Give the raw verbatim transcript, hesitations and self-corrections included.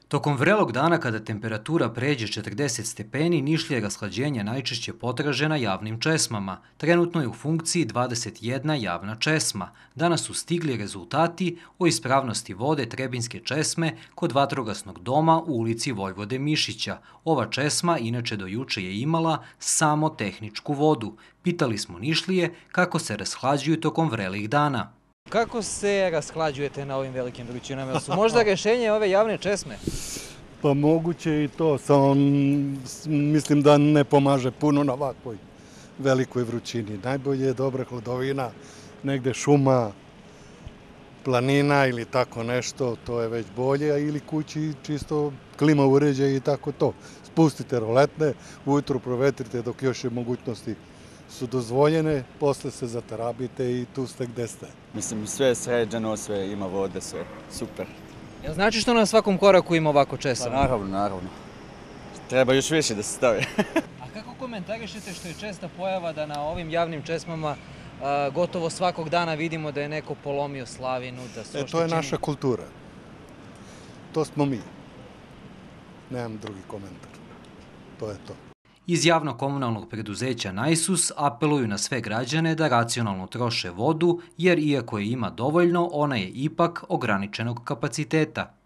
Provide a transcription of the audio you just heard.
Tokom vrelog dana kada temperatura pređe četrdeset stepeni, Nišlija rashlađenja najčešće potraže na javnim česmama. Trenutno je u funkciji dvadeset jedna javna česma. Danas su stigli rezultati o ispravnosti vode Trebinjske česme kod vatrogasnog doma u ulici Vojvode Mišića. Ova česma inače do juče je imala samo tehničku vodu. Pitali smo Nišlije kako se rashlađuju tokom vrelih dana. Kako se rashlađujete na ovim velikim vrućinama? Su možda rješenje ove javne česme? Pa moguće i to, samo mislim da ne pomaže puno na ovakvoj velikoj vrućini. Najbolje je dobra hladovina, negde šuma, planina ili tako nešto, to je već bolje, ili kući čisto klima uređaj i tako to. Spustite roletne, ujutru provetrite dok još je mogućnosti su dozvoljene, posle se zatarabite i tu ste gde ste. Mislim, sve je sređeno, sve ima vode, sve super. Jel znači što na svakom koraku ima ovako česama? Pa naravno, naravno. Treba još više da se stavi. A kako komentarišete što je česta pojava da na ovim javnim česmama a, gotovo svakog dana vidimo da je neko polomio slavinu, da su E, to je naša kultura. To smo mi. Nemam drugi komentar. To je to. Iz javno-komunalnog preduzeća Najsus apeluju na sve građane da racionalno troše vodu, jer iako je ima dovoljno, ona je ipak ograničenog kapaciteta.